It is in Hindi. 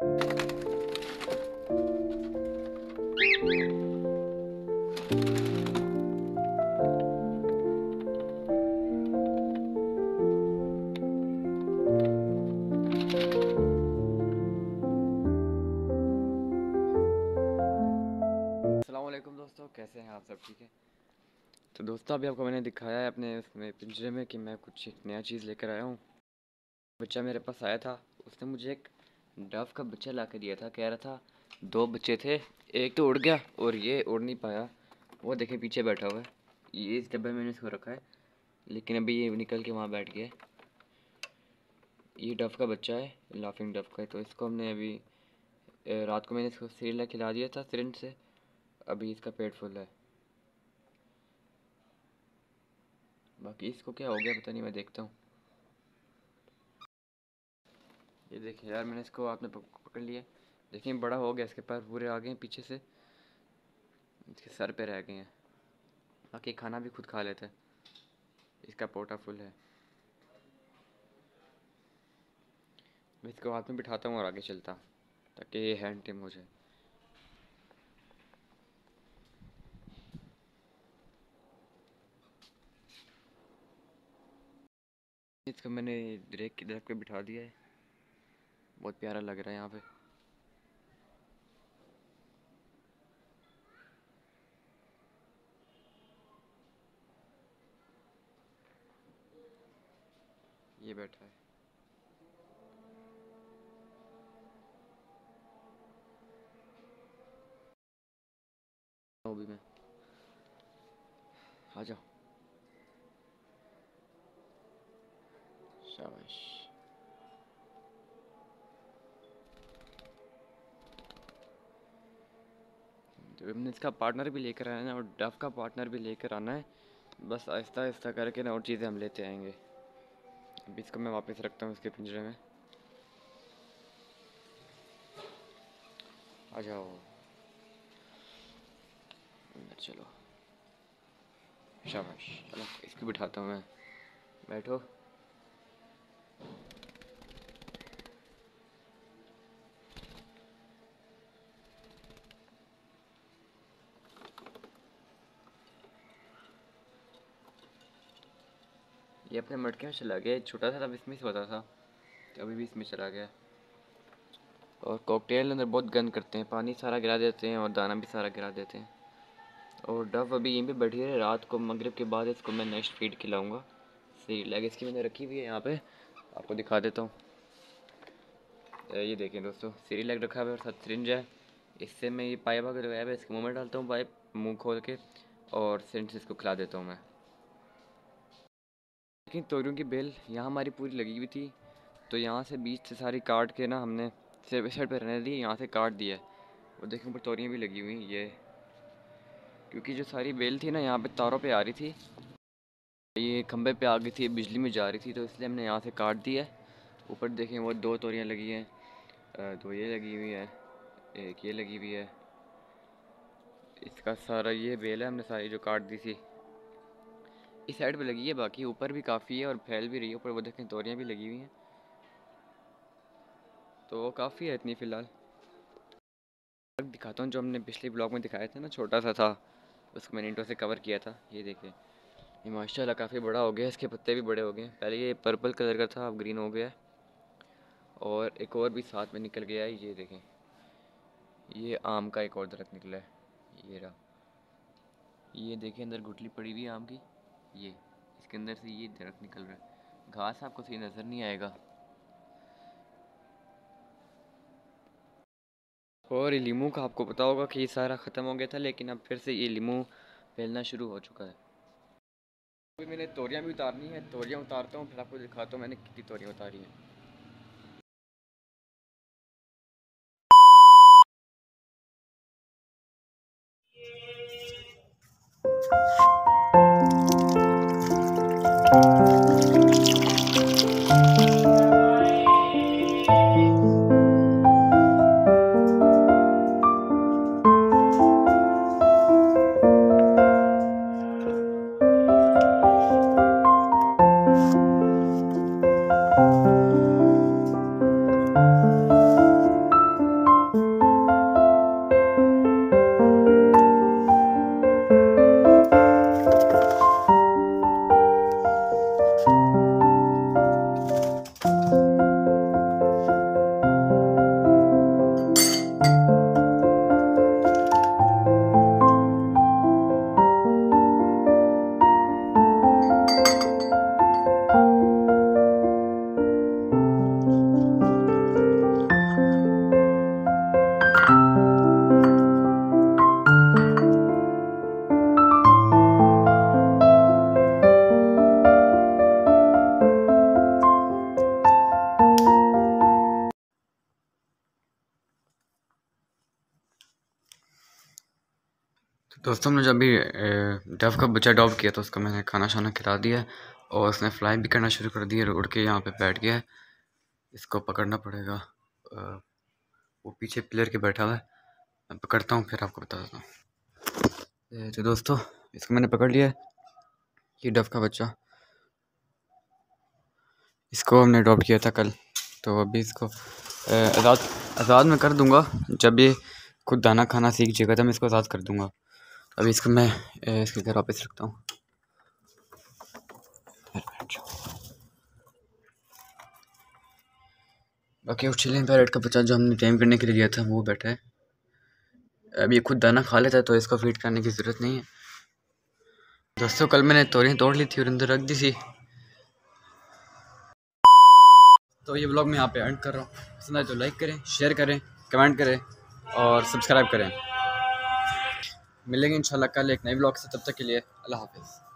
अस्सलाम वालेकुम दोस्तों, कैसे हैं आप सब? ठीक है। तो दोस्तों अभी आपको मैंने दिखाया है अपने उसमें पिंजरे में कि मैं कुछ एक नया चीज़ लेकर आया हूँ। बच्चा मेरे पास आया था, उसने मुझे एक डव का बच्चा ला के दिया था। कह रहा था दो बच्चे थे, एक तो उड़ गया और ये उड़ नहीं पाया। वो देखे पीछे बैठा हुआ है, ये इस डब्बे में मैंने इसको रखा है, लेकिन अभी ये निकल के वहाँ बैठ गया है। ये डव का बच्चा है, लाफिंग डव का है। तो इसको हमने अभी रात को मैंने इसको सिरिंज खिला दिया था सिरिंज से। अभी इसका पेट फुल है, बाकी इसको क्या हो गया पता नहीं, मैं देखता हूँ। ये देखिए यार, मैंने इसको आपने पकड़ लिया। देखिए बड़ा हो गया, इसके पैर पूरे आ गए हैं पीछे से, इसके सर पे रह गए हैं। बाकी खाना भी खुद खा लेता है, इसका पोटा फुल है। मैं इसको हाथ में बिठाता हूँ और आगे चलता हूँ ताकि ये हैंड टिम हो जाए। इसको मैंने ब्रेक की दरख्त पे बिठा दिया है, बहुत प्यारा लग रहा है यहाँ पे। ये बैठा है। वो भी मैं, आ जाओ, शाबाश। तो हमने इसका पार्टनर भी लेकर आना है और डव का पार्टनर भी लेकर आना है। बस आहिस्ता आहिस्ता करके ना और चीज़ें हम लेते आएंगे। अभी इसको मैं वापस रखता हूँ इसके पिंजरे में। आ जाओ, अंदर चलो, शाबाश। चलो इसको बिठाता हूँ मैं, बैठो। ये अपने मटके में चला गया, छोटा सा तब इसमें सोता था, तो अभी भी इसमें चला गया। और कॉकटेल अंदर बहुत गंद करते हैं, पानी सारा गिरा देते हैं और दाना भी सारा गिरा देते हैं। और डव अभी यहीं पे बैठी है, रात को मगरिब के बाद इसको मैं नेक्स्ट फीड खिलाऊंगा। सही लेग इसकी मैंने रखी हुई है यहाँ पे, आपको दिखा देता हूँ। ये देखें दोस्तों, सीरी लेग रखा हुआ है और साथ सिरिंज है। इससे मैं ये पाइप अगर लगाया है इसके मुँह में डालता हूँ, पाइप मुँह खोल के, और सिरिंज से इसको खिला देता हूँ मैं। लेकिन तोरियों की बेल यहाँ हमारी पूरी लगी हुई थी, तो यहाँ से बीच से सारी काट के ना हमने सिर्फ साइड पे रहने दी, यहाँ से काट दिया है। और देखो ऊपर तोरियाँ भी लगी हुई ये, क्योंकि जो सारी बेल थी ना यहाँ पे तारों पे आ रही थी, ये खंबे पे आ गई थी, बिजली में जा रही थी, तो इसलिए हमने यहाँ से काट दिया है। ऊपर देखें वो दो तोरियाँ लगी हैं, दो ये लगी हुई है, एक ये लगी हुई है। इसका सारा ये बेल है, हमने सारी जो काट दी थी इस साइड पे लगी है, बाकी ऊपर भी काफ़ी है और फैल भी रही है। ऊपर वो देखें तोरियाँ भी लगी हुई हैं, तो वो काफ़ी है इतनी फ़िलहाल। दिखाता हूँ जो हमने पिछले ब्लॉग में दिखाया था ना, छोटा सा था, उसको मैंने ईंटों से कवर किया था। ये देखें, ये माशाल्लाह काफ़ी बड़ा हो गया, इसके पत्ते भी बड़े हो गए। पहले ये पर्पल कलर का था, अब ग्रीन हो गया है। और एक और भी साथ में निकल गया है, ये देखें, ये आम का एक और दरख्त निकला है, ये रहा। ये देखें अंदर गुठली पड़ी हुई है आम की, ये इसके अंदर से ये दरख्त निकल रहा है। घास आपको सही नज़र नहीं आएगा। और ये लीमू का आपको पता होगा कि ये सारा ख़त्म हो गया था, लेकिन अब फिर से ये लीमू फैलना शुरू हो चुका है। अभी मैंने तोरियाँ भी उतारनी है, तोरियाँ उतारता हूँ फिर आपको दिखाता हूँ मैंने कितनी तोरियाँ उतारी हैं। दोस्तों हमने जब भी डव का बच्चा डॉप किया तो उसको मैंने खाना शाना खिला दिया है और उसने फ्लाई भी करना शुरू कर दिया, उड़ के यहाँ पे बैठ गया है। इसको पकड़ना पड़ेगा, वो पीछे पिलर के बैठा हुआ है, मैं पकड़ता हूँ फिर आपको बता देता हूँ। तो दोस्तों इसको मैंने पकड़ लिया है, ये डव का बच्चा, इसको हमने अडॉप्ट किया था कल। तो अभी इसको आज़ाद मैं कर दूँगा, जब ये खुद दाना खाना सीख जाएगा तो मैं इसको आज़ाद कर दूँगा। अभी इसको मैं इसके घर वापस रखता हूँ। बाकी ऑस्ट्रेलियन पैरेट का बच्चा जो हमने टेम करने के लिए लिया था वो बैठा है। अब ये खुद दाना खा लेता है तो इसको फीड करने की ज़रूरत नहीं है। दोस्तों कल मैंने तोरियां तोड़ ली थी और अंदर रख दी थी। तो ये व्लॉग मैं यहाँ पे एंड कर रहा हूँ। पसंद आए तो लाइक करें, शेयर करें, कमेंट करें और सब्सक्राइब करें। मिलेंगे इंशाल्लाह कल एक नए व्लॉग से, तब तक के लिए अल्लाह हाफिज़।